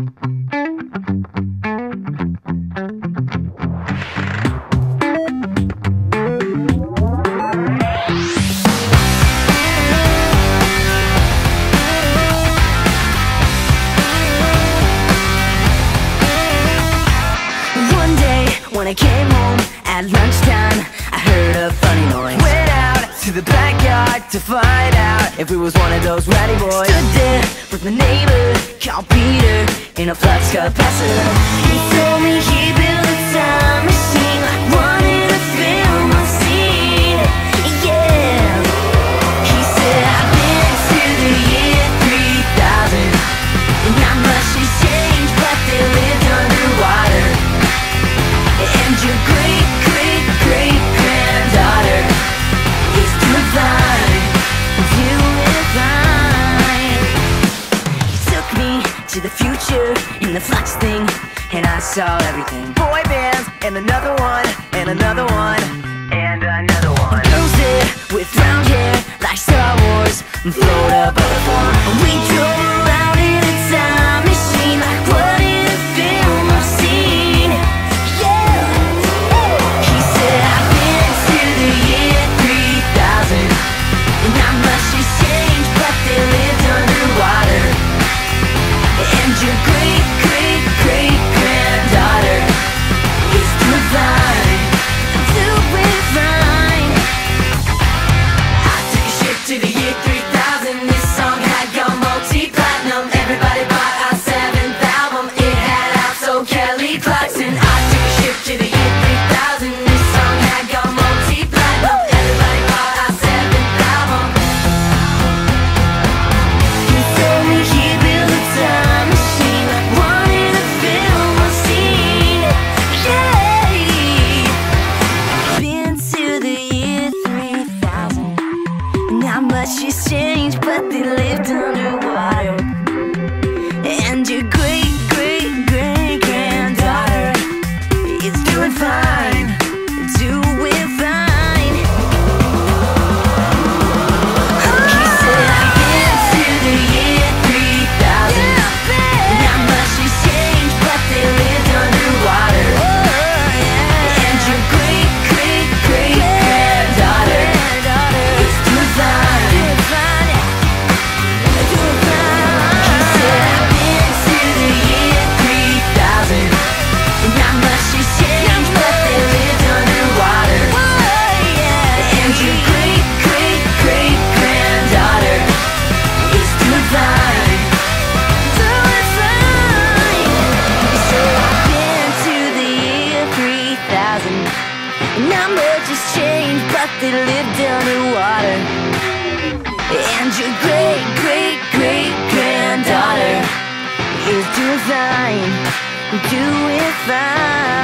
When I came home at lunchtime, I heard a funny noise. Went out to the backyard to find out if it was one of those rowdy boys. Stood there with my neighbor, called Peter, in a flux capacitor. He told me he built a time machine, wanted to film a scene. Yeah, he said I've been to the year 3000, and not much has changed, but they lived underwater. And your great-great-great-granddaughter is doing fine, doing fine. He took me to the future in the flux thing, and I saw everything. Boy bands, and another one, and another one, and another one. Girls there with round hair like Star Wars, float above the floor. We drove around in a time machine like what in a film I've seen. Not much has changed, but they lived underwater. And your great-great-great-granddaughter is doing fine, doing fine. I took a ship to the year 3000. This song had gone multi-platinum. Everybody bought our 7th album. It had out so Kelly Clarkson. I took a ship to the year 3000. This song had gone multi-platinum. Everybody bought our 7th album. He told me he built a time machine, wanted to film a scene. Yeah, been to the year 3000. Not much has changed, but they lived underwater. And your great-great-great-granddaughter is doing fine, doing fine. He said I've been to the year 3000. Not much has changed, but they lived underwater. And your great-great-great-granddaughter is doing fine, doing fine. He said I've been to the year 3000. Not much has changed, but they lived underwater. And your great-great-great-granddaughter is doing fine, doing fine. So I've been to the year 3000. Not much has changed, but they lived underwater. And your great-great-great-granddaughter is doing fine, doing fine.